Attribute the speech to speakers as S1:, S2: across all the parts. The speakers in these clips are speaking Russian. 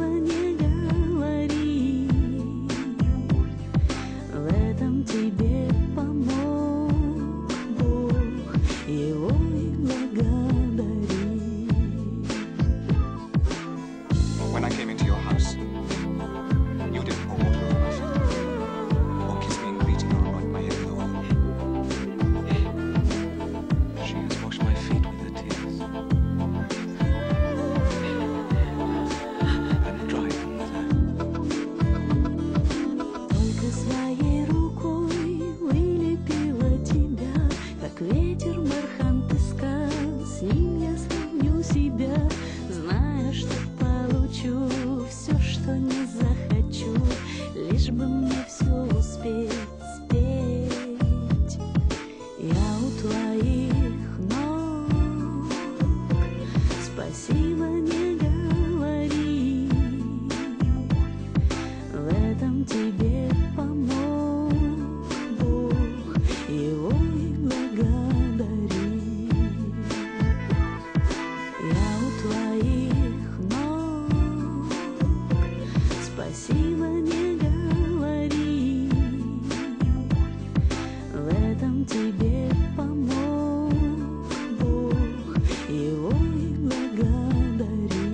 S1: спасибо не говори, в этом тебе помог Бог, его и благодари.
S2: When I came into your house, you didn't pour water on my feet, or kiss me in greeting, or anoint my head with oil. She has washed my feet with her tears, and dried them with her.
S1: Только своей рукой вылепила тебя, как ветер бархат песка. С ним я сравню себя, зная, что получу все, что не захочу, лишь бы мне все успеть спеть. Я у твоих ног, спасибо не говори, в этом тебе помог Бог, его и благодари. Я у твоих ног, спасибо не говори, в этом тебе помог Бог, его и благодари.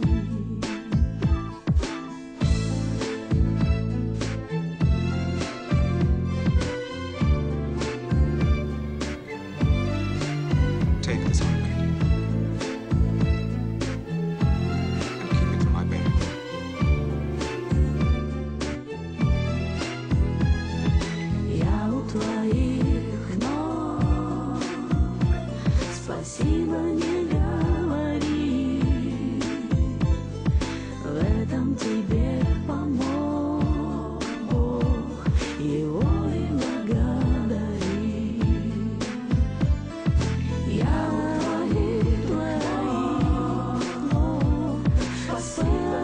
S2: Take this handmaid and keep it for my baby.
S1: Я у твоих ног, спасибо не говори, в этом тебе помог Бог, его и благодари. Я у твоих ног, спасибо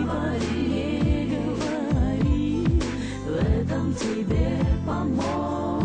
S1: не говори, в этом тебе помог